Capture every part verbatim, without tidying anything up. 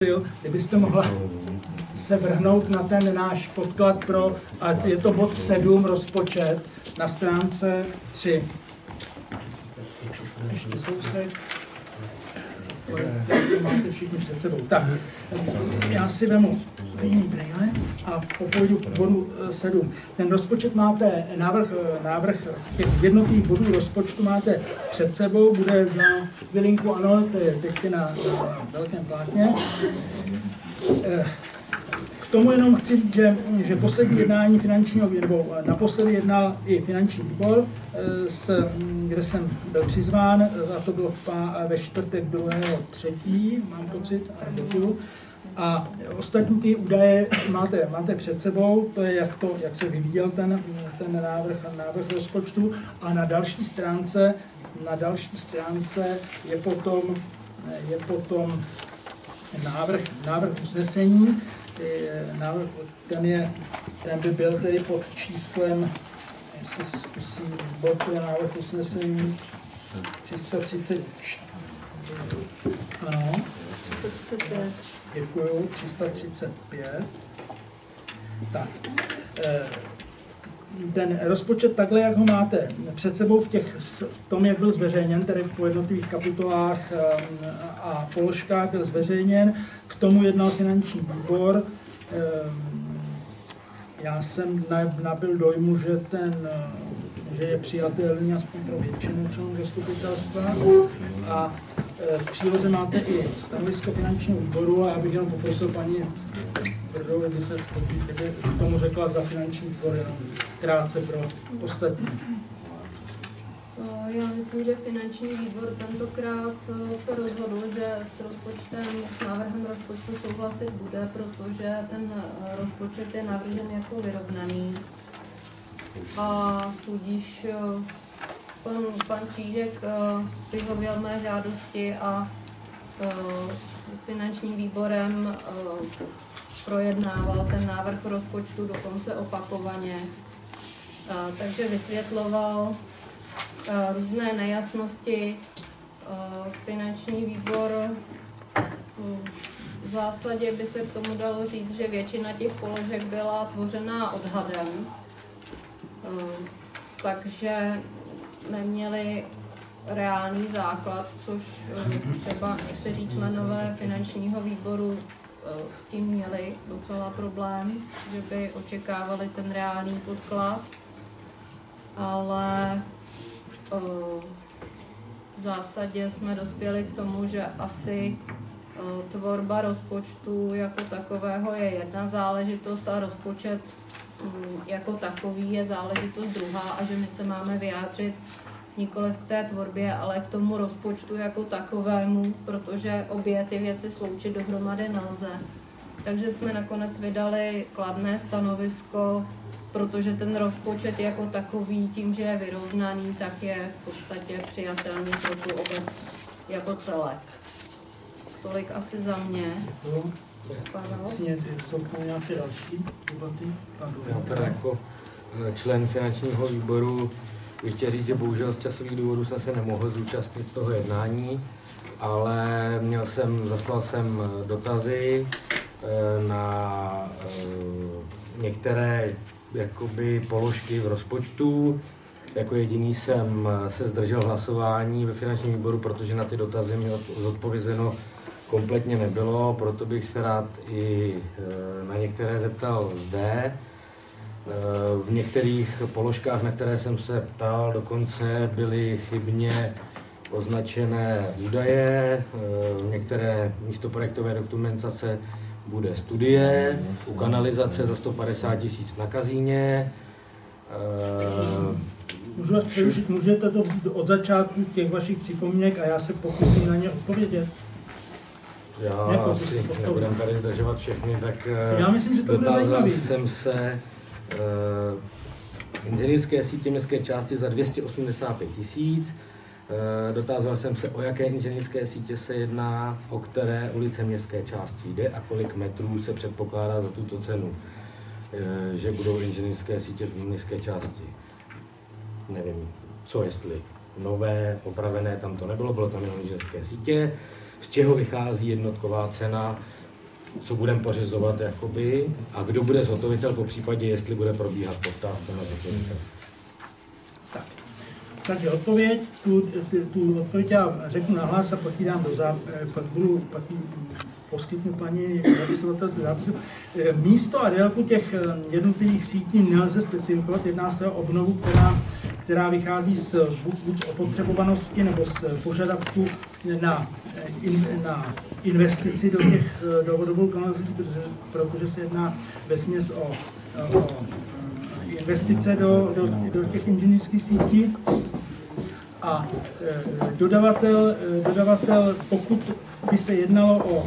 Kdybyste mohla se vrhnout na ten náš podklad pro, a je to bod sedm, rozpočet, na stránce tři. Ještě kousek. To máte všichni před sebou. Tak, já si vemu jiný brejle a popojdu k bodu sedm. Ten rozpočet máte, návrh, návrh těch jednotlivých bodů rozpočtu máte před sebou, bude za chvilinku, ano, to je teď na, na velkém plátně. K tomu jenom chci říct, že, že poslední jednání finančního, nebo naposledy jednal i finanční výbor, s, kde jsem byl přizván, a to bylo ve čtvrtek druhého třetího mám pocit, a ostatní ty údaje máte, máte před sebou, to je, jak, to, jak se vyvíjel ten, ten návrh, návrh rozpočtu, a na další stránce, na další stránce je potom, je potom návrh, návrh usnesení. Návrh, ten, je, ten by byl tedy pod číslem, jestli zkusí výbor, to je návrh usnesení tři sta třicet čtyři. Ano. Děkuju, tři sta třicet pět. Tak. Ten rozpočet takhle, jak ho máte před sebou v, těch, v tom, jak byl zveřejněn, tedy po jednotlivých kapitolách a položkách byl zveřejněn, k tomu jednal finanční výbor. Já jsem nabyl dojmu, že, ten, že je přijatelný aspoň pro většinu členů zastupitelstva. A v příloze máte i stanovisko finančního výboru, a já bych jenom poprosil paní Brdou, kdyby se kdyby k tomu řekla za finanční výbor jenom krátce pro ostatní. Já myslím, že finanční výbor tentokrát se rozhodl, že s rozpočtem, s návrhem rozpočtu souhlasit bude, protože ten rozpočet je navržen jako vyrovnaný. A tudíž pan, pan Čížek vyhověl mé žádosti a s finančním výborem projednával ten návrh rozpočtu dokonce opakovaně. Takže vysvětloval různé nejasnosti. Finanční výbor, v zásadě by se k tomu dalo říct, že většina těch položek byla tvořená odhadem, takže neměli reálný základ, což třeba někteří členové finančního výboru s tím měli docela problém, že by očekávali ten reálný podklad, ale v zásadě jsme dospěli k tomu, že asi tvorba rozpočtu jako takového je jedna záležitost a rozpočet jako takový je záležitost druhá, a že my se máme vyjádřit nikoliv k té tvorbě, ale k tomu rozpočtu jako takovému, protože obě ty věci sloučit dohromady nelze. Takže jsme nakonec vydali kladné stanovisko, protože ten rozpočet jako takový, tím, že je vyrovnaný, tak je v podstatě přijatelný pro tu obec jako celek. Tolik asi za mě. Já teda jako člen finančního výboru bych chtěl říct, že bohužel z časových důvodů jsem se nemohl zúčastnit toho jednání, ale měl jsem, zaslal jsem dotazy na některé jakoby položky v rozpočtu. Jako jediný jsem se zdržel hlasování ve finančním výboru, protože na ty dotazy mi zodpovězeno kompletně nebylo, proto bych se rád i na některé zeptal zde. V některých položkách, na které jsem se ptal, dokonce byly chybně označené údaje, některé místo projektové dokumentace bude studie, u kanalizace za sto padesát tisíc na Kazíně. Můžete to vzít od začátku těch vašich připomínek a já se pokusím na ně odpovědět? Já jako asi nebudem tady zdržovat všechny, tak já myslím, že to dotázal jsem se uh, inženýrské sítě městské části za dvě stě osmdesát pět tisíc. Uh, dotázal jsem se, o jaké inženýrské sítě se jedná, o které ulice městské části jde a kolik metrů se předpokládá za tuto cenu, uh, že budou inženýrské sítě v městské části. Nevím, co jestli nové, opravené, tam to nebylo, bylo tam jenom inženýrské sítě. Z čeho vychází jednotková cena co budeme pořizovat jakoby, a kdo bude zhotovitel, po případě, jestli bude probíhat poptávka na zhotovitel. Tak. Takže odpověď, tu, tu, tu odpověď já řeknu nahlas a pak ji dám do záp, pak budu, pak ji poskytnu paní zapisovatelce zápisu. Místo a délku těch jednotlivých sítí nelze specifikovat, jedná se o obnovu, která, která vychází z buď opotřebovanosti nebo z požadavku na, na investici do těch dlouhodobou kanalizací, protože, protože se jedná vesměs o, o investice do, do, do těch inženýrských sítí. A e, dodavatel, e, dodavatel, pokud by se jednalo o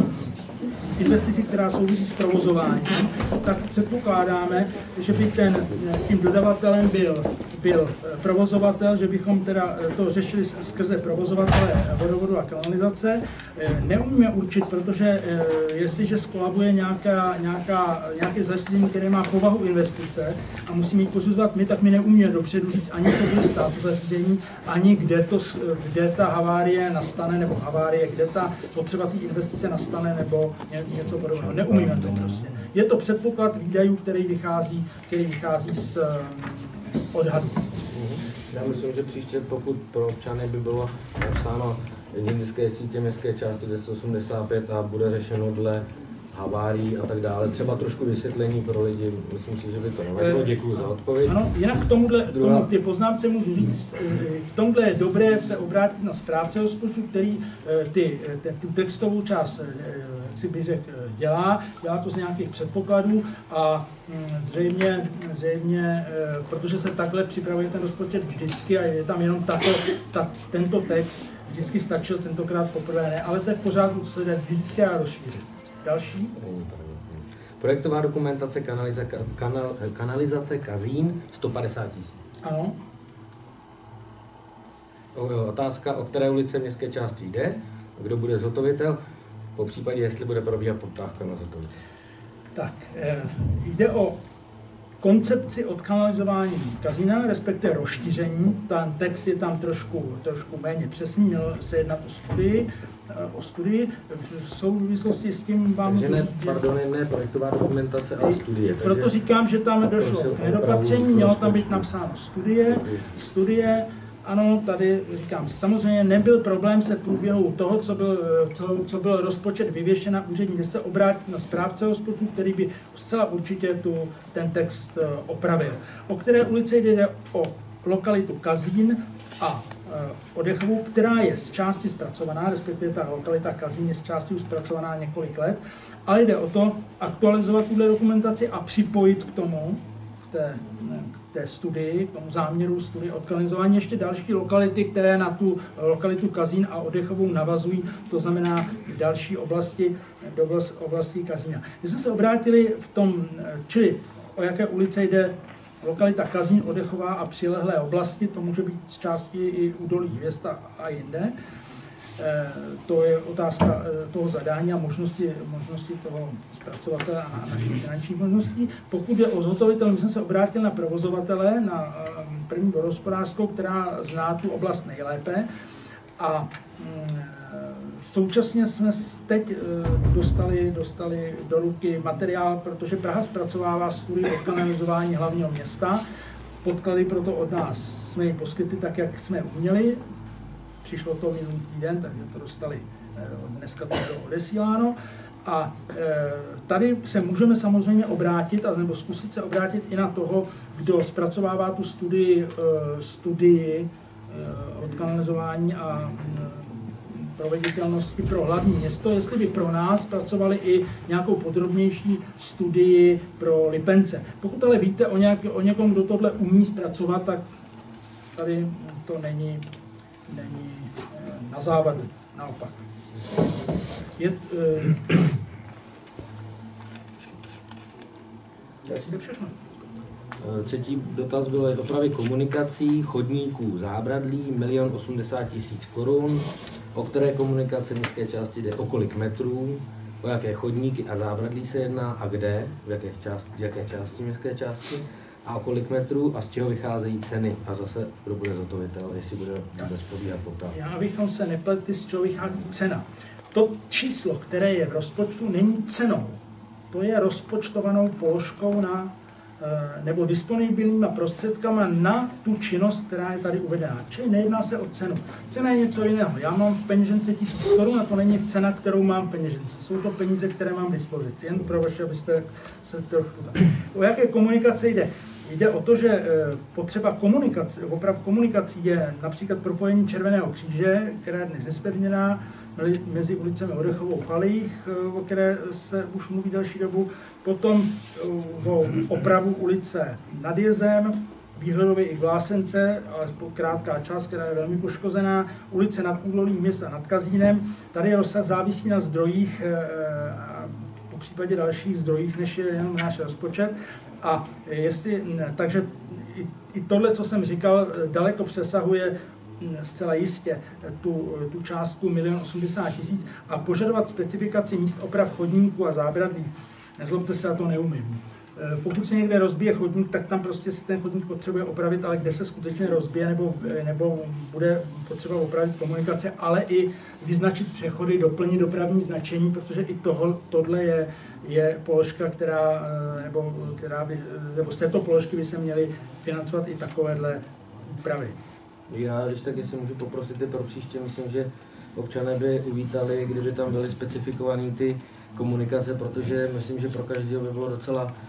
e, investici, která souvisí s provozováním, tak předpokládáme, že by ten, tím dodavatelem byl, byl provozovatel, že bychom teda to řešili skrze provozovatele vodovodu a kanalizace. E, neumíme určit, protože e, jestliže skolabuje nějaká, nějaká, nějaké zařízení, které má povahu investice a musíme ji pořizovat my, tak my neumíme dopředu říct ani co bude stát to zařízení, ani kde, to, kde ta havárie nastane, nebo havárie, kde ta potřeba té investice nastane, nebo ně, něco podobného. Neumíme to prostě. Je to předpoklad výdajů, který vychází, který vychází z odhadu. Já myslím, že příště, pokud pro občany by bylo napsáno inženýrské sítě městské části deset osmdesát pět a bude řešeno dle havárií a tak dále, třeba trošku vysvětlení pro lidi, myslím si, že by to nevadilo. Děkuji za odpověď. Ano, jinak k tomuhle, k tomu, ty poznámce můžu říct, k tomuhle je dobré se obrátit na správce rozpočtu, který ty, tu textovou část, si bych řekl, dělá, dělá to z nějakých předpokladů a zřejmě, zřejmě, protože se takhle připravuje ten rozpočet vždycky a je tam jenom tato, ta, tento text, vždycky stačil, tentokrát poprvé ne, ale to je v pořádku, co se jde vždycky a rozšířit. Další. Projektová dokumentace kanalizace, kanal, kanalizace Kazín sto padesát tisíc. Ano. Otázka, o které ulice městské části jde, kdo bude zhotovitel, po případě, jestli bude probíhat poptávka na zhotovitel. Tak, eh, jde o koncepci odkanalizování Kazína, respektive rozšíření. Ten text je tam trošku, trošku méně přesný, měl se jednat o studii. O studii. V souvislosti s tím vám... Takže ne, pardon, ne projektová dokumentace, ale studie. Proto říkám, že tam došlo k nedopatření, mělo tam být napsáno studie. Studie, ano, tady říkám, samozřejmě nebyl problém se v průběhu toho, co byl, co, co byl rozpočet vyvěšen na úřední městce, obrátit na správce rozpočtu, který by zcela určitě tu, ten text opravil. O které ulici jde o lokalitu Kazín a Odechovu, která je z části zpracovaná, respektive ta lokalita Kazín je z části už zpracovaná několik let, ale jde o to aktualizovat tuhle dokumentaci a připojit k tomu, k té, k té studii, k tomu záměru studie odkanalizování ještě další lokality, které na tu lokalitu Kazín a Odechovu navazují, to znamená další oblasti do oblasti Kazína. My jsme se obrátili v tom, čili o jaké ulice jde, lokalita Kazín, Odechová a přilehlé oblasti, to může být z části i údolí Hvězd a jinde. E, to je otázka toho zadání a možnosti, možnosti toho zpracovatele a našich finančních možností. Pokud je o zhotovitel, my jsme se obrátili na provozovatele, na první vodohospodářskou, která zná tu oblast nejlépe. A mm, současně jsme teď dostali, dostali do ruky materiál, protože Praha zpracovává studii odkanalizování hlavního města. Podklady proto od nás jsme jim poskytli tak, jak jsme uměli. Přišlo to minulý týden, takže to dostali dneska to bylo odesíláno. A tady se můžeme samozřejmě obrátit, nebo zkusit se obrátit i na toho, kdo zpracovává tu studii, studii odkanalizování a proveditelnosti pro hlavní město, jestli by pro nás pracovali i nějakou podrobnější studii pro Lipence. Pokud ale víte o, nějak, o někom, kdo tohle umí zpracovat, tak tady to není, není na závadu, naopak. Je, je všechno. Třetí dotaz byl opravy komunikací, chodníků, zábradlí, milion osmdesát tisíc korun. O které komunikace městské části jde, o kolik metrů, o jaké chodníky a zábradlí se jedná a kde, v jaké části, v jaké části městské části a o kolik metrů a z čeho vycházejí ceny a zase kdo bude zhotovitel, jestli bude vůbec probíhat poptávka. Já abychom se nepletli, z čeho vychází cena. to číslo, které je v rozpočtu, není cenou. To je rozpočtovanou položkou na, nebo disponibilníma prostředkama na tu činnost, která je tady uvedena. Čili nejedná se o cenu. Cena je něco jiného. Já mám v peněžence tisíc korun a to není cena, kterou mám v peněžence. Jsou to peníze, které mám k dispozici. Jen pro vaše, abyste se trochu... O jaké komunikace jde? Jde o to, že potřeba komunikace, oprav komunikací je například propojení Červeného kříže, která je dnes nespevněná, mezi ulicemi Odechovou a Halích, o které se už mluví další dobu, potom o opravu ulice Nad Jezem, Výhledově i Glásence, ale krátká část, která je velmi poškozená, ulice Nad Údolím města Nad Kazínem. Tady rozsah závisí na zdrojích, po případě dalších zdrojích, než je jenom náš rozpočet. A jestli, takže i, i tohle, co jsem říkal, daleko přesahuje zcela jistě tu, tu částku milion osmdesát tisíc a požadovat specifikaci míst oprav chodníků a zábradlí. Nezlobte se, já to neumím. Pokud se někde rozbije chodník, tak tam prostě si ten chodník potřebuje opravit, ale kde se skutečně rozbije nebo, nebo bude potřeba opravit komunikace, ale i vyznačit přechody, doplnit dopravní značení, protože i toho, tohle je, je položka, která, nebo, která by, nebo z této položky by se měly financovat i takovéhle úpravy. Já, když tak, jestli můžu poprosit i pro příště, myslím, že občané by uvítali, kdyby tam byly specifikované ty komunikace, protože myslím, že pro každého by bylo docela uh,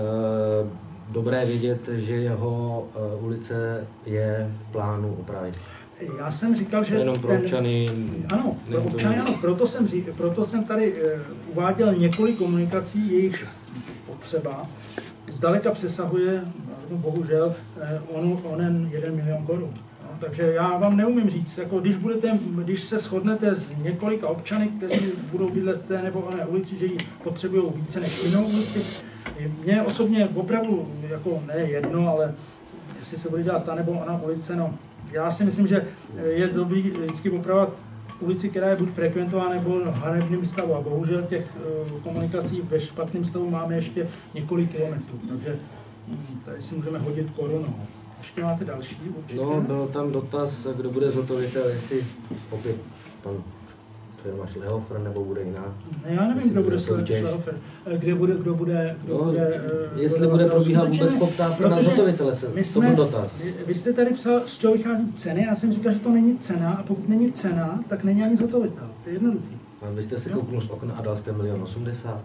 dobré vědět, že jeho uh, ulice je v plánu opravit. Já jsem říkal, že... Jenom pro občany... Ten, ano, pro občany ano, proto jsem, proto jsem tady uh, uváděl několik komunikací, jejichž potřeba zdaleka přesahuje, bohužel, on, onen jeden milion korun. Takže já vám neumím říct, jako když, budete, když se shodnete s několika občany, kteří budou bydlet v té nebo oné ulici, že ji potřebují více než jinou ulici, mně osobně opravdu jako ne jedno, ale jestli se bude dělat ta nebo ona ulice, no já si myslím, že je dobrý vždycky opravovat ulici, která je buď frekventová nebo v hanebném stavu. A bohužel těch uh, komunikací ve špatném stavu máme ještě několik kilometrů, takže hm, tady si můžeme hodit korunou. Ještě máte další určitě? No, byl tam dotaz, kdo bude zhotovitel, jestli opět pan firma Schlehofer nebo bude jiná. Ne, já nevím, kdo bude Schlehofer. Kde bude, kdo bude, kdo no, bude... Jestli bude probíhat vůbec poptávka na zhotovitele, se, to byl dotaz. Vy, vy jste tady psal, z čeho vychází ceny, já jsem říkal, že to není cena, a pokud není cena, tak není ani zhotovitel. To je jednoduchý. A vy jste se kouknul z okna a dal jste milion osmdesát.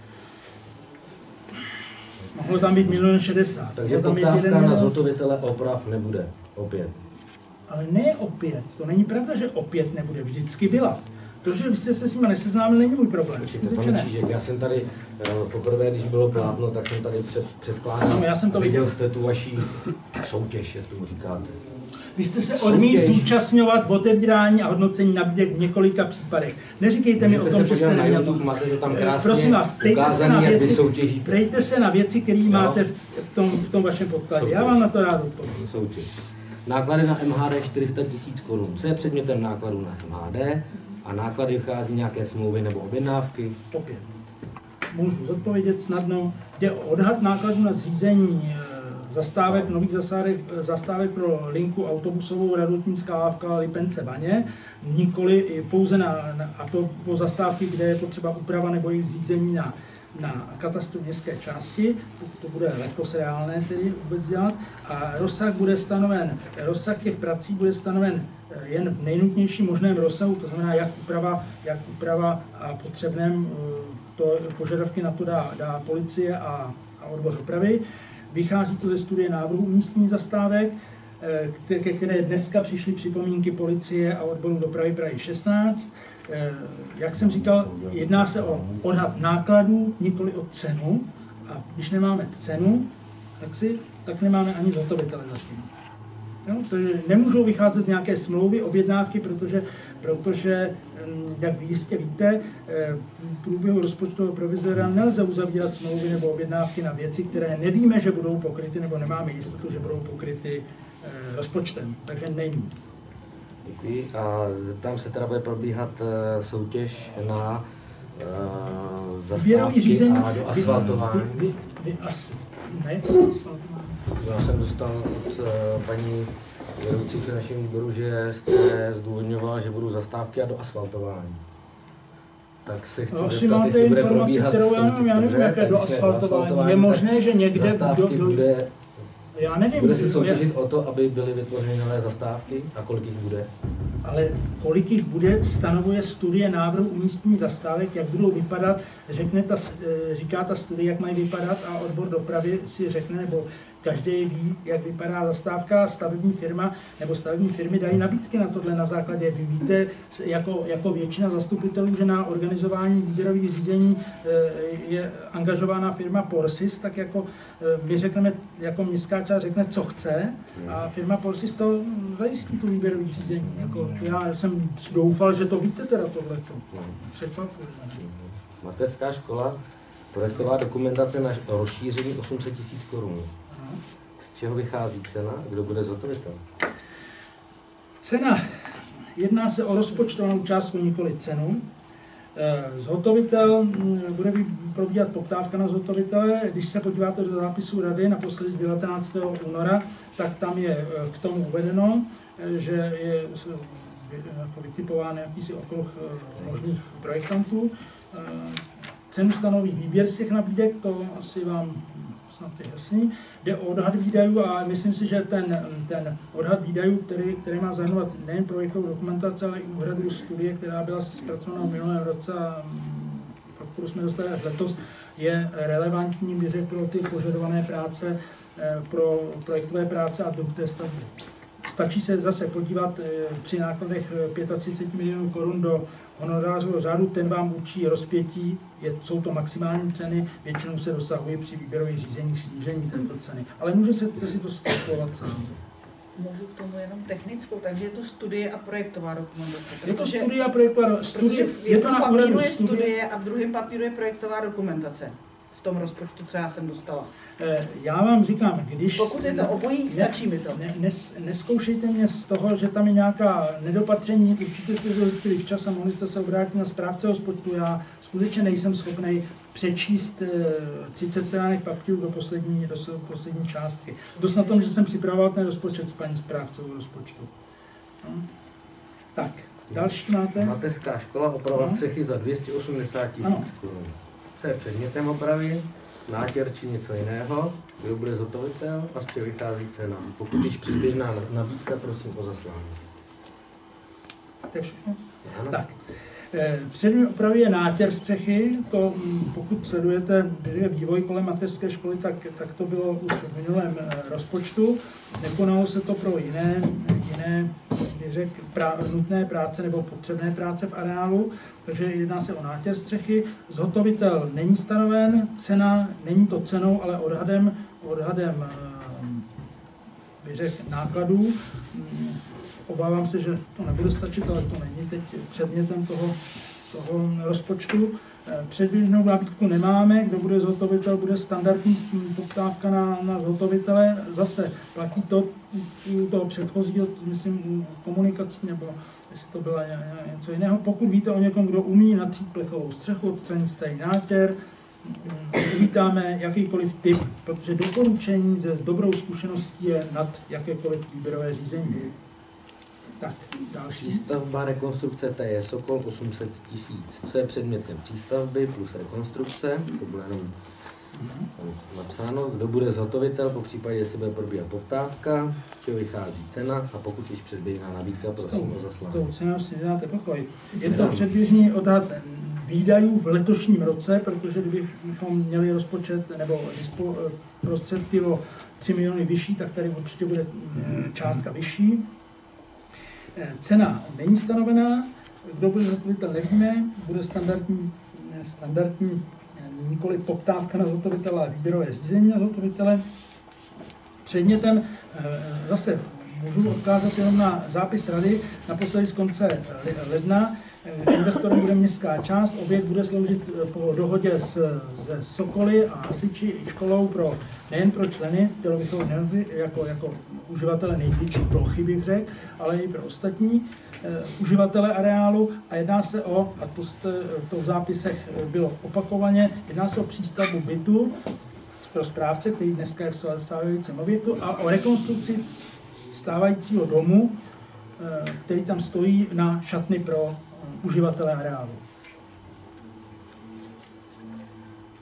Mohlo tam být milion šedesát. Takže poptávka na zhotovitele oprav nebude, opět. Ale ne opět, to není pravda, že opět nebude, vždycky byla. To, že vy jste se s nimi neseznámili, není můj problém. Určitě, pane Čížek, já jsem tady, poprvé, když bylo plátno, tak jsem tady před, předkládal, no, já jsem to viděl jste tu vaší soutěž, jak tomu říkáte. Vy jste se odmít zúčastňovat v otevírání a hodnocení nabídek v několika případech. Neříkejte mi o tom, že jste neměl to. Máte to tam krásně prosím vás, ptejte se na věci, ptejte se na věci, které no. máte v tom, v tom vašem podkladě. Já vám na to rád odpovím. Soutěž. Náklady na M H D čtyři sta tisíc korun. Co je předmětem nákladů na M H D? A náklady vychází nějaké smlouvy nebo objednávky? Opět. Můžu zodpovědět snadno. Jde o odhad nákladů na zřízení zastávek, nových zastávek, zastávek pro linku autobusovou Radotnická lávka Lipence Baně, nikoli pouze na, na, a to po zastávky, kde je potřeba úprava nebo jejich zřízení na, na katastru městské části, pokud to bude letos reálné tedy vůbec dělat, a rozsah bude stanoven, rozsah těch prací bude stanoven jen v nejnutnějším možném rozsahu, to znamená, jak úprava, jak úprava a potřebném to požadavky na to dá, dá policie a, a odbor dopravy. Vychází to ze studie návrhu umístění zastávek, ke které dneska přišly připomínky policie a odboru dopravy Prahy šestnáct. Jak jsem říkal, jedná se o odhad nákladů, nikoli o cenu. A když nemáme cenu, tak, si, tak nemáme ani zhotovitele zatím. No, to je, nemůžou vycházet z nějaké smlouvy, objednávky, protože, protože, jak vy jistě víte, v průběhu rozpočtového provizora nelze uzavírat smlouvy nebo objednávky na věci, které nevíme, že budou pokryty, nebo nemáme jistotu, že budou pokryty rozpočtem. Takže není. Děkuji. A zeptám se, teda bude probíhat soutěž na uh, zastávky řízení, a do asfaltování? Vy, vy, vy, as, ne, asfaltování. Já jsem dostal od uh, paní vedoucí finančního výboru, že jste zdůvodňoval, že budou zastávky a do asfaltování. Tak se chci No, zeptat, jestli bude probíhat kterou já nevím, já nevím, jaké do asfaltování. Je možné, že někde do, do, bude, já nevím, bude se soutěžit je, o to, aby byly vytvořeny nové zastávky a kolik jich bude? Ale kolik jich bude, stanovuje studie návrhu umístění zastávek, jak budou vypadat, řekne ta, říká ta studie, jak mají vypadat a odbor dopravy si řekne, nebo každý ví, jak vypadá zastávka, stavební firma nebo stavební firmy dají nabídky na tohle na základě. Vy víte, jako, jako většina zastupitelů, že na organizování výběrových řízení je angažována firma Porsis, tak jako my řekneme, jako městská část řekne, co chce a firma Porsis to zajistí tu výběrový řízení. Jako, já jsem doufal, že to víte teda tohleto. Překvapuje. Mateřská škola, projektová dokumentace na rozšíření osm set tisíc korun. Z čeho vychází cena? Kdo bude zhotovitel? Cena. Jedná se o rozpočtovanou částku, nikoli cenu. Zhotovitel, bude probíhat poptávka na zhotovitele. Když se podíváte do zápisu rady, naposledy z devatenáctého února, tak tam je k tomu uvedeno, že je jako vytipován jakýsi okruh možných projektantů. Cenu stanoví výběr z těch nabídek, to asi vám snad je jasný. Jde o odhad výdajů a myslím si, že ten, ten odhad výdajů, který, který má zahrnovat nejen projektovou dokumentaci, ale i úhradu studie, která byla zpracována v minulém roce a kterou jsme dostali až letos, je relevantní věřek pro ty požadované práce, pro projektové práce a druh té stavby. Stačí se zase podívat při nákladech třicet pět milionů korun do honorářového řádu, ten vám určí rozpětí, je, jsou to maximální ceny, většinou se dosahuje při výběrových řízení snížení této ceny. Ale můžete si to zkalkulovat sami. Můžu k tomu jenom technickou, takže je to studie a projektová dokumentace. Je to studie a projektová studie. V jednom papíru je studie a v druhém papíru je projektová dokumentace. V tom rozpočtu, co já jsem dostala. Já vám říkám, když... Pokud je to obojí, stačí mi to. Ne, nes, neskoušejte mě z toho, že tam je nějaká nedopatření, určitě jste to zjistili včas a mohli jste se obrátit na správce rozpočtu. Já skutečně nejsem schopný přečíst třicet stránek papíru do poslední, do poslední částky. Dost na tom, že jsem připravoval ten rozpočet s paní správcou rozpočtu. No. Tak, další máte? Mateřská škola, oprava no. střechy za dvě stě osmdesát tisíc korun. Co je předmětem opravy, nátěr či něco jiného, kdo bude zhotovitel a z čeho vychází cena. Pokud již předběžná nabídka, prosím o zaslání. To je všechno? Tak. Předmět opravy je nátěr střechy, to pokud sledujete vývoj kolem mateřské školy, tak, tak to bylo už v minulém rozpočtu. Nekonalo se to pro jiné, jiné řek, prá, nutné práce nebo potřebné práce v areálu, takže jedná se o nátěr střechy. Zhotovitel není stanoven, cena není to cenou, ale odhadem, odhadem řek, nákladů. Obávám se, že to nebude stačit, ale to není teď předmětem toho, toho rozpočtu. Předběžnou nabídku nemáme, kdo bude zhotovitel, bude standardní poptávka na, na zhotovitele. Zase platí to u toho předchozího, myslím, komunikací, nebo jestli to bylo něco jiného. Pokud víte o někom, kdo umí natřít plechovou střechu, odstranit starý nátěr, uvítáme jakýkoliv typ, protože doporučení se dobrou zkušeností je nad jakékoliv výběrové řízení. Tak, další. Přístavba, rekonstrukce T J Sokol osm set tisíc. Co je předmětem přístavby plus rekonstrukce? To bylo jenom mm-hmm. napsáno. Kdo bude zhotovitel, po případě, jestli bude probíhat poptávka, z čeho vychází cena a pokud již předběžná nabídka, prosím o zaslání. To cenou si dáte pokoj. Je to předběžný odhad výdajů v letošním roce, protože kdybychom měli rozpočet nebo prostředky o tři miliony vyšší, tak tady určitě bude částka vyšší. Cena není stanovená, kdo bude zhotovitel nevíme, bude standardní, standardní nikoli poptávka na zhotovitele, ale výběrové řízení na zhotovitele. Předmětem zase můžu odkázat jenom na zápis rady naposledy z konce ledna. Investorem bude městská část, objekt bude sloužit po dohodě s, s Sokoly a hasiči i školou pro, nejen pro členy tělovýchovné jednoty, jako, jako uživatele největší plochy, bych řekl, ale i pro ostatní eh, uživatele areálu a jedná se o, a to jste, v těch zápisech bylo opakovaně, jedná se o přístavbu bytu pro správce, který dneska je v stávajícím objektu, a o rekonstrukci stávajícího domu, eh, který tam stojí na šatny pro uživatele areálu.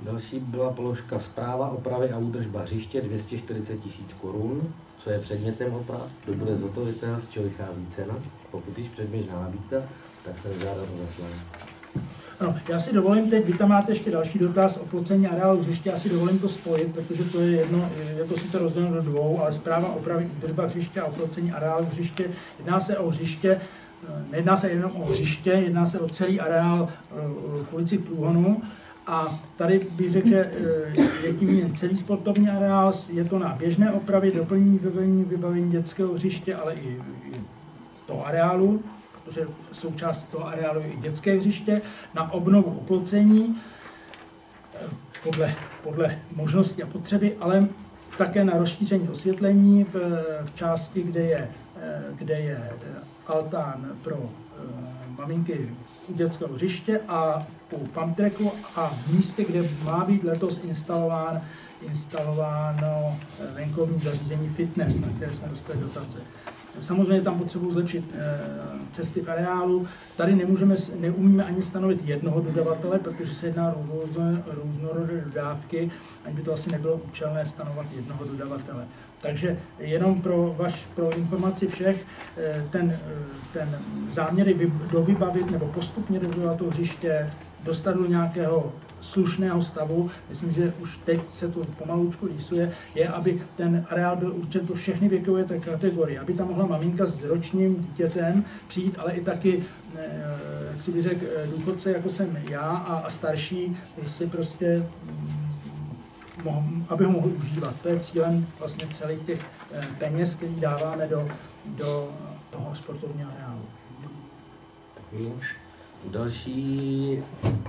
Další byla položka správa, opravy a údržba hřiště dvě stě čtyřicet tisíc korun, co je předmětem oprav, to bude zhotovitel, z čeho vychází cena. Pokud již předběžná nabídka, tak se žádá o zaslání. Ano, já si dovolím teď, vy tam máte ještě další dotaz o plocení areálu hřiště, já si dovolím to spojit, protože to je jedno, je to sice rozděleno do dvou, ale správa, opravy, údržba hřiště a oplocení areálu hřiště, jedná se o hřiště, nejedná se jenom o hřiště, jedná se o celý areál v ulici Průhonu. A tady bych řekl, že je tím jen celý sportovní areál, je to na běžné opravy, doplnění vybavení, vybavení dětského hřiště, ale i, i toho areálu, protože součástí toho areálu je i dětské hřiště, na obnovu oplocení podle, podle možnosti a potřeby, ale také na rozšíření osvětlení v, v části, kde je, kde je altán pro maminky u dětského hřiště a u pumptracku a v místě, kde má být letos instalován, instalováno venkovní zařízení fitness, na které jsme dostali dotace. Samozřejmě tam potřebují zlepšit cesty v areálu. Tady nemůžeme, neumíme ani stanovit jednoho dodavatele, protože se jedná o různorodé dodávky, ani by to asi nebylo účelné stanovat jednoho dodavatele. Takže jenom pro, vaš, pro informaci všech, ten, ten záměr je dovybavit nebo postupně dovybavit to hřiště, dostat do nějakého slušného stavu, myslím, že už teď se to pomalučku rýsuje, je, aby ten areál byl určen pro všechny věkové kategorie, aby tam mohla maminka s ročním dítětem přijít, ale i taky, jak si bych řekl, důchodce, jako jsem já a, a starší, když si prostě aby ho mohli užívat. To je cílem vlastně celých těch peněz, který dáváme do, do toho sportovního areálu. Další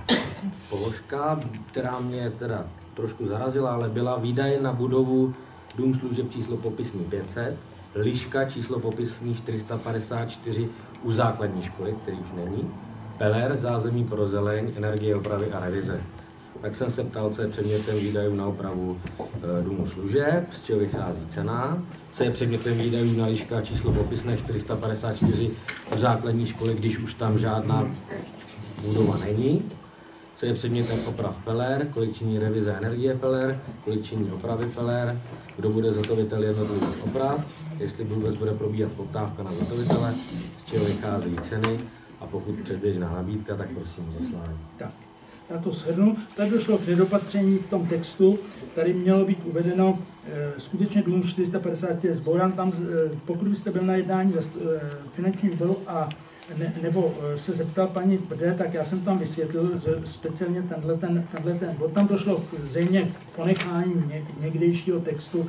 položka, která mě teda trošku zarazila, ale byla výdaje na budovu Dům služeb číslo popisný pět set, liška číslo popisný čtyři sta padesát čtyři u základní školy, který už není, peler, zázemí pro zeleň, energie, opravy a revize. Tak jsem se ptal, co je předmětem výdajů na opravu e, důmu služeb, z čeho vychází cena, co je předmětem výdajů na liška číslo popisné čtyři sta padesát čtyři u základní školy, když už tam žádná budova není, co je předmětem oprav peler, kolik činí revize energie peler, kolik činí opravy peler, kdo bude zhotovitel jednotlivých oprav, jestli vůbec bude probíhat poptávka na zhotovitele, z čeho vychází ceny a pokud předběžná nabídka, tak prosím zaslání. Tak. Já to shrnu. Tady došlo k nedopatření v tom textu. Tady mělo být uvedeno e, skutečně dům čtyři sta padesát čtyři zbourán. Tam, e, pokud byste byl na jednání za e, finanční výboru a ne, nebo e, se zeptal paní Brde, tak já jsem tam vysvětlil, že speciálně tenhle ten, tenhle ten bod. Tam došlo zřejmě k ponechání ně, někdejšího textu.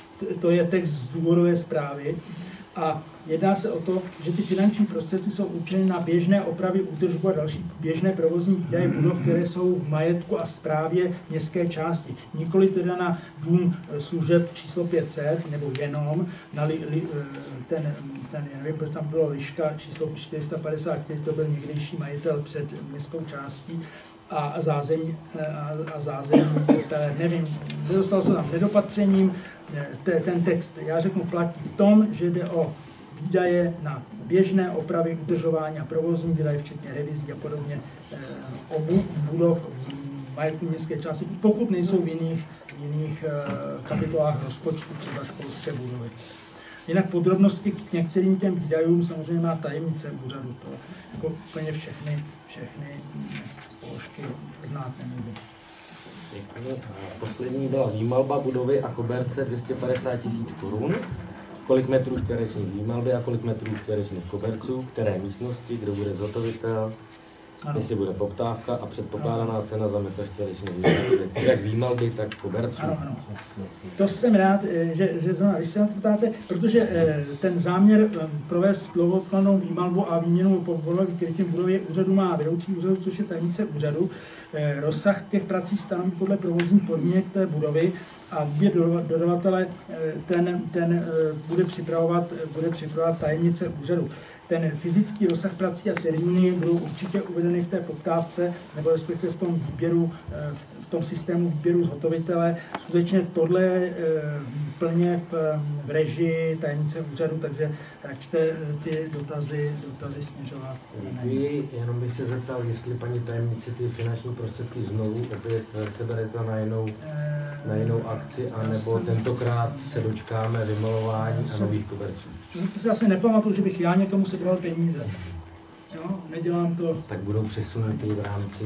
To je text z důvodové zprávy. A jedná se o to, že ty finanční prostředky jsou určeny na běžné opravy, údržbu a další běžné provozní výdaje budov, které jsou v majetku a správě městské části. Nikoli teda na dům služeb číslo pět set, nebo jenom na li, li, ten, ten, já nevím, proč tam bylo liška číslo čtyři sta padesát čtyři, to byl někdejší majitel před městskou částí, a zázemí, a, a zázemí, nevím, nedostal se tam nedopatřením, ten text, já řeknu, platí v tom, že jde o výdaje na běžné opravy, udržování a provozní výdaje, včetně revizí a podobně, obu budov v majetku městské části, pokud nejsou v jiných, v jiných kapitolách rozpočtu, třeba školské budovy. Jinak podrobnosti k některým těm výdajům samozřejmě má tajemnice úřadu, to jako úplně všechny, všechny položky znát nebudu. Poslední byla výmalba budovy a koberce dvě stě padesát tisíc korun. Kolik metrů čtverečních výmalby a kolik metrů čtverečních koberců, které místnosti, kdo bude zhotovitel, ano. Jestli bude poptávka a předpokládaná cena za metr čtvereční výmalby, jak výmalby, tak koberců. Ano, ano. To jsem rád, že, že zrovna, když se na to ptáte, protože ten záměr provést dlouhodobou výmalbu a výměnu povolových krytím budovy úřadu má vedoucí úřadu, což je tajemnice úřadu. Rozsah těch prací stanoví podle provozních podmínek té budovy a výběr dodavatele ten, ten bude, připravovat, bude připravovat tajemnice úřadu. ten fyzický rozsah prací a termíny budou určitě uvedeny v té poptávce, nebo respektive v tom výběru, v tom systému výběru zhotovitele. Skutečně tohle je plně v režii tajemnice úřadu, takže račte ty dotazy, dotazy směřovat. Děkuji, jenom bych se zeptal, jestli paní tajemnici ty finanční prostředky znovu opět seberete na jinou, na jinou akci, anebo tentokrát se dočkáme vymalování a nových koberců. To si asi nepamatuju, že bych já někomu sebral peníze. Jo, nedělám to. Tak budou přesunuty v rámci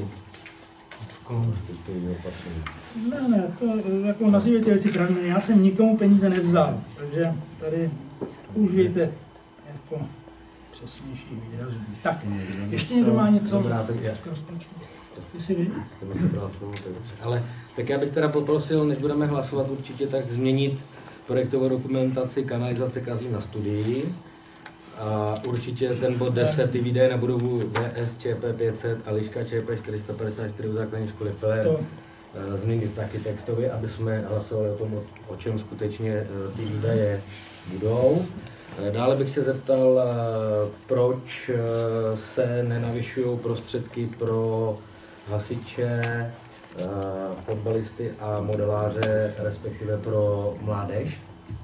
Ne, ne, to jako nazývejte věci krajiny. Já jsem nikomu peníze nevzal, takže tady použijte jako přesnější výrazu. Tak, ještě někdo má něco? Dobrá, tak já. Jestli vy? Ale tak já bych teda poprosil, než budeme hlasovat určitě, tak změnit projektovou dokumentaci kanalizace Kazí na studii. A určitě ten bod deset, ty výdaje na budovu V S Č P pět set a liška Č P čtyři sta padesát čtyři u základní školy Feller změnit taky textově, aby jsme hlasovali o tom, o čem skutečně ty výdaje budou. Dále bych se zeptal, proč se nenavyšují prostředky pro hasiče, fotbalisty a modeláře, respektive pro mládež.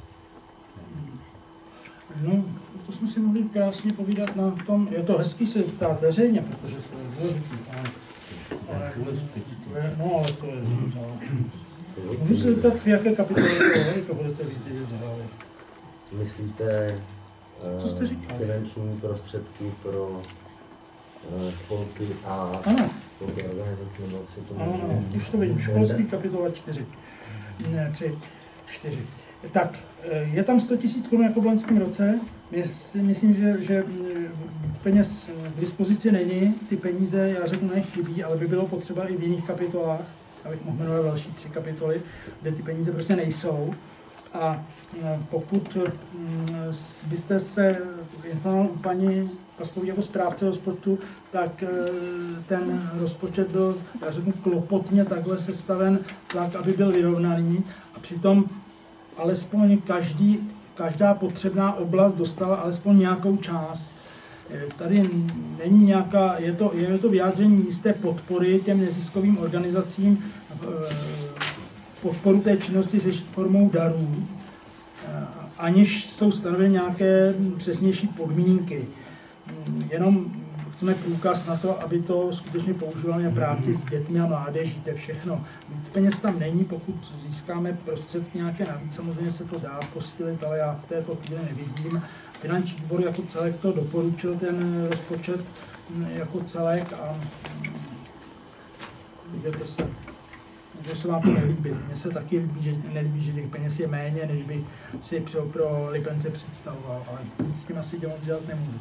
No, to jsme si mohli krásně povídat na tom, je to hezký se ptát veřejně, protože to je důležitý, ale, ale, no, ale to je zále. Můžu se zeptat, v jaké kapitole to budete říct z hlavy? Myslíte Co jste říkal? finanční prostředky pro uh, spolky a spolky organizace nebo co to Ano, ano, už to vidím, školství kapitola čtyři, ne, tři, čtyři. Tak, je tam sto tisíc korun jako v loňském roce. Myslím, že, že peněz k dispozici není. Ty peníze, já řeknu, nechybí, ale by bylo potřeba i v jiných kapitolách, abych mohl jmenovat další tři kapitoly, kde ty peníze prostě nejsou. A pokud byste se informoval u paní Kaspový jako správce rozpočtu, tak ten rozpočet byl, já řeknu, klopotně takhle sestaven tak, aby byl vyrovnaný. A přitom alespoň každý, každá potřebná oblast dostala alespoň nějakou část. Tady není nějaká, je to, je to vyjádření jisté podpory těm neziskovým organizacím, podporu té činnosti se formou darů, aniž jsou stanoveny nějaké přesnější podmínky. Jenom chceme průkaz na to, aby to skutečně používali na práci s dětmi a mládeží, to je všechno. Víc peněz tam není, pokud získáme prostředky nějaké navíc, samozřejmě se to dá posílit, ale já v této chvíli nevidím. Finanční výbor jako celek to doporučil, ten rozpočet jako celek, a viděte se, že se vám to nelíbí. Mně se taky líbí, že, nelíbí, že těch peněz je méně, než by si pro Lipence představoval, ale nic s tím asi dělat nemůžu.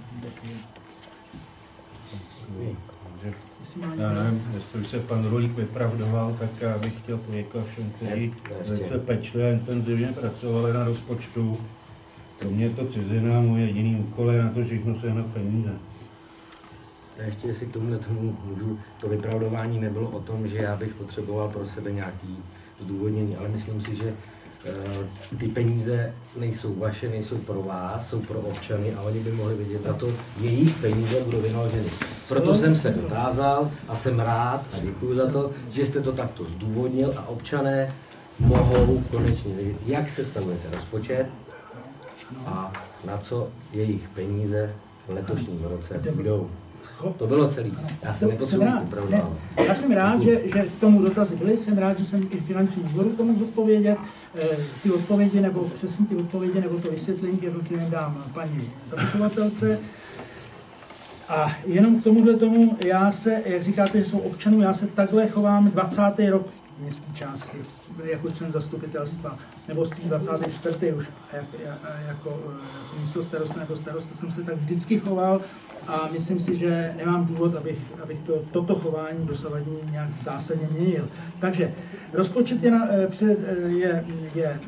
Já nevím, jestli už se pan Rulík vypravdoval, tak já bych chtěl poděkovat všem, kteří velice pečlivě a intenzivně pracovali na rozpočtu. Pro mě je to cizina, můj jediný úkol je na to všechno sehnat peníze. A ještě jestli k tomuhle tomu můžu, to vypravdování nebylo o tom, že já bych potřeboval pro sebe nějaký zdůvodnění, ale myslím si, že uh, ty peníze nejsou vaše, nejsou pro vás, jsou pro občany a oni by mohli vědět, za to jejich peníze budou vynaloženy. Proto jsem se dotázal a jsem rád a děkuji za to, že jste to takto zdůvodnil a občané mohou konečně vědět, jak se stavujete rozpočet a na co jejich peníze v letošním roce budou. To bylo celé. Já jsem nepotřebuji vypravdovat. Já jsem rád, že, že k tomu dotazy byly, jsem rád, že jsem i finanční výboru tomu zodpovědět. Ty odpovědi, nebo přesně ty odpovědi, nebo to vysvětlení jednotlivě dám paní zapisovatelce. A jenom k tomuhle tomu, já se, jak říkáte, že jsou občanů, já se takhle chovám dvacátý rok v městské části, jako člen zastupitelstva, nebo spíš dvacátý čtvrtý už, jako, jako, jako místo starosta nebo starosta jsem se tak vždycky choval a myslím si, že nemám důvod, abych, abych to, toto chování dosavadní nějak zásadně měnil. Takže rozpočet je, na, je, je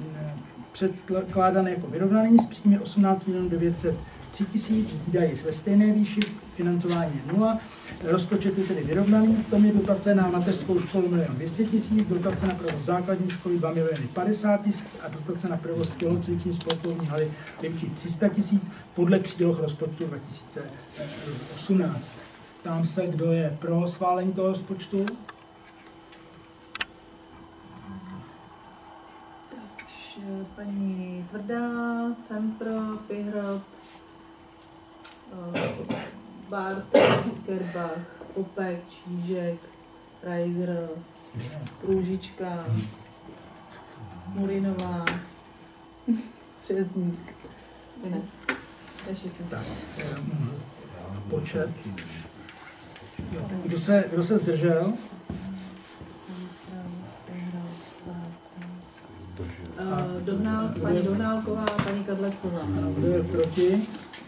předkládaný jako vyrovnaný s příjmy osmnáct milionů devět set tři tisíc, výdaji ve stejné výši, financování je nula. Rozpočet je tedy vyrovnaný, v tom je dotace na mateřskou školu milion dvě stě tisíc, dotace na provoz základní školy dva miliony padesát tisíc a dotace na provoz tělocviční sportovní haly tři sta tisíc podle příloh rozpočtu dva tisíce osmnáct. Ptám se, kdo je pro schválení toho rozpočtu. Takže paní Tvrdá, Cempro, Pihrot, Bart, Kerbach, Popek, Čížek, Reiser, Růžička, Murinová, Přesník. Ne, to je všechno. Tak, počet. Kdo se, kdo se zdržel? Uh, Dohnál, paní Dohnálková, paní Kadlecová. Kdo je proti?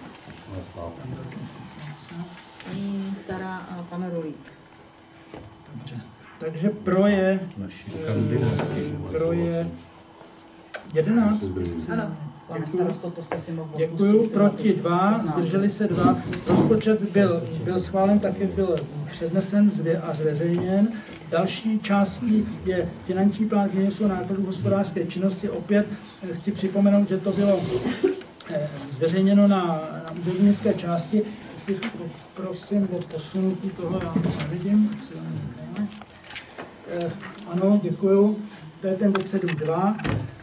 Paní Stará a pan Rolík. Dobře. Takže pro je, pro je jedenáct. Ano. Pane starosto, to jste si mohl Děkuju, proti dva, zdrželi se dva. Rozpočet byl, byl schválen tak, jak byl přednesen a zveřejněn. Další částí je finanční plán výnosu nákladů hospodářské činnosti. Opět chci připomenout, že to bylo zveřejněno na, na úřední městské části. Jestli prosím o posunutí toho, já to nevidím. Tak si ano, děkuju. To je ten bod sedm dva.